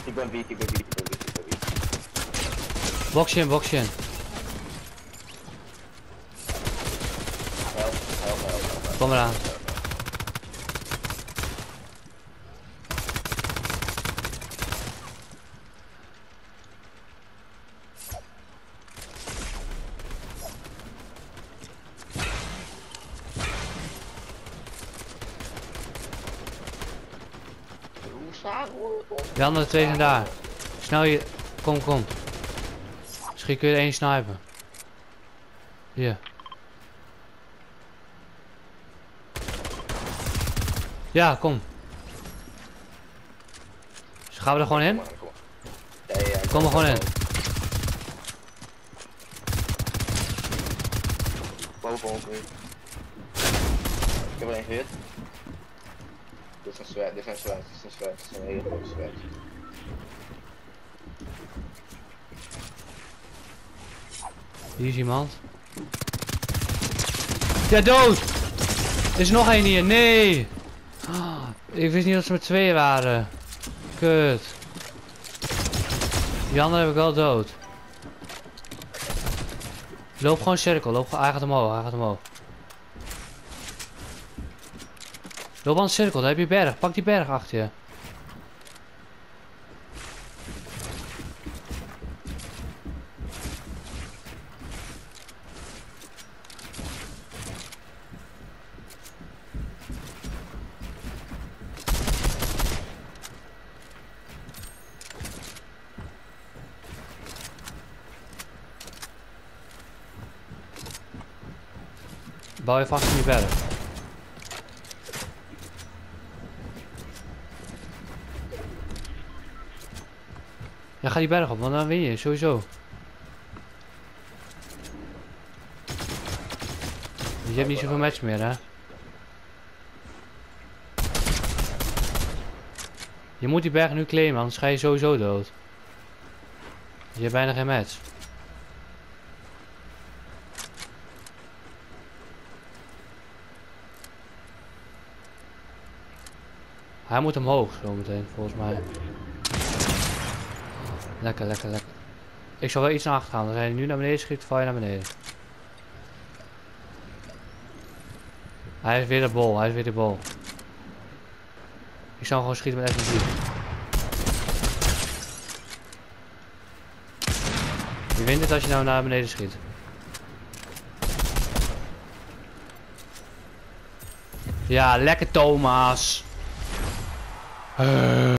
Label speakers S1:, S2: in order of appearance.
S1: Ik ben weak.
S2: Box je in, box je in.
S1: Help.
S2: Kom eraan. De andere twee zijn daar. Snel je. Kom. Misschien kun je er één snipen. Hier. Ja, kom. Dus gaan we er gewoon in?
S1: Ja.
S2: Kom er gewoon in.
S1: Boven ons nu. Ik heb er één gehit. Dit is een zwart. Dit is een hele grote zwart.
S2: Hier is iemand. Ja, dood! Er is nog één hier, nee! Oh, ik wist niet dat ze met tweeën waren. Kut. Die andere heb ik wel dood. Loop gewoon cirkel, hij gaat omhoog, Loop aan de cirkel, daar heb je berg. Pak die berg achter je. Bouw je vast in die berg. Ja, ga die berg op, want dan win je, sowieso. Je hebt niet zoveel match meer, hè? Je moet die berg nu claimen, anders ga je sowieso dood. Je hebt bijna geen match. Hij moet omhoog zometeen, volgens mij. Lekker. Ik zal wel iets naar achter gaan. Als hij nu naar beneden schiet, val je naar beneden. Hij is weer de bol, Ik zal gewoon schieten met SMG. Je wint het als je nou naar beneden schiet. Ja, lekker Thomas.